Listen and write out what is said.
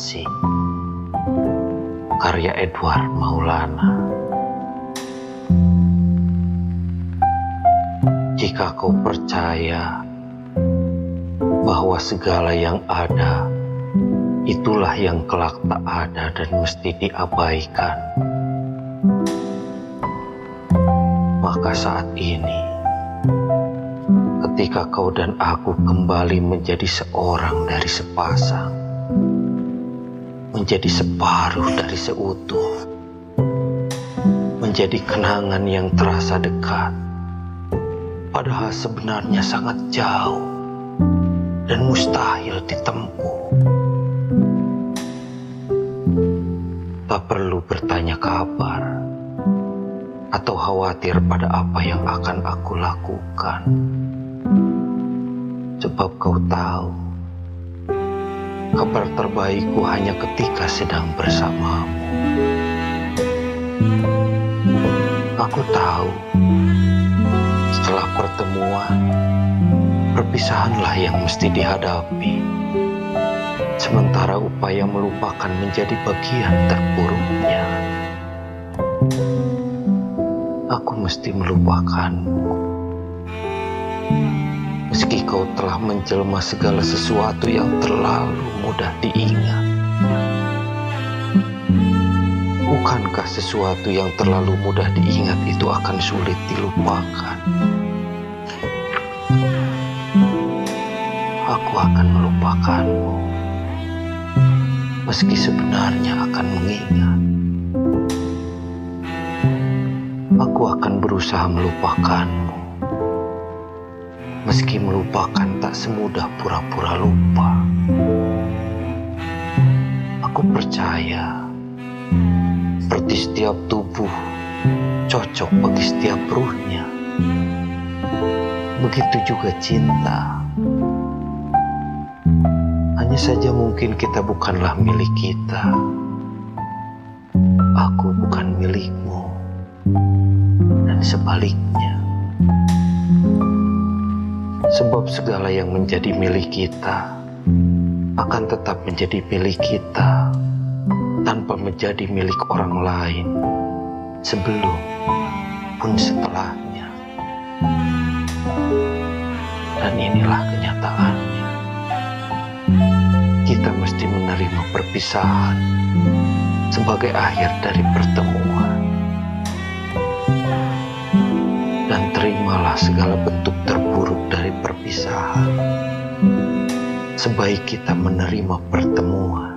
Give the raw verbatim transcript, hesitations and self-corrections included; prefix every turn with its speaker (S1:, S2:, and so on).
S1: Asing, karya Edward Maulana. Jika kau percaya bahwa segala yang ada itulah yang kelak tak ada dan mesti diabaikan, maka saat ini, ketika kau dan aku kembali menjadi seorang dari sepasang, menjadi separuh dari seutuh, menjadi kenangan yang terasa dekat, padahal sebenarnya sangat jauh dan mustahil ditempuh. Tak perlu bertanya kabar atau khawatir pada apa yang akan aku lakukan, sebab kau tahu kabar terbaikku hanya ketika sedang bersamamu. Aku tahu setelah pertemuan, perpisahanlah yang mesti dihadapi, sementara upaya melupakan menjadi bagian terburuknya. Aku mesti melupakanmu, meski kau telah menjelma segala sesuatu yang terlalu mudah diingat. Bukankah sesuatu yang terlalu mudah diingat itu akan sulit dilupakan? Aku akan melupakanmu, meski sebenarnya akan mengingat. Aku akan berusaha melupakanmu, meski melupakan tak semudah pura-pura lupa. Aku percaya, seperti setiap tubuh cocok bagi setiap ruhnya, begitu juga cinta. Hanya saja mungkin kita bukanlah milik kita. Aku bukan milikmu, dan sebaliknya. Sebab segala yang menjadi milik kita akan tetap menjadi milik kita tanpa menjadi milik orang lain sebelum pun setelahnya. Dan inilah kenyataannya. Kita mesti menerima perpisahan sebagai akhir dari pertemuan. Dan terimalah segala bentuk terburuk dari perpisahan, sebaik kita menerima pertemuan.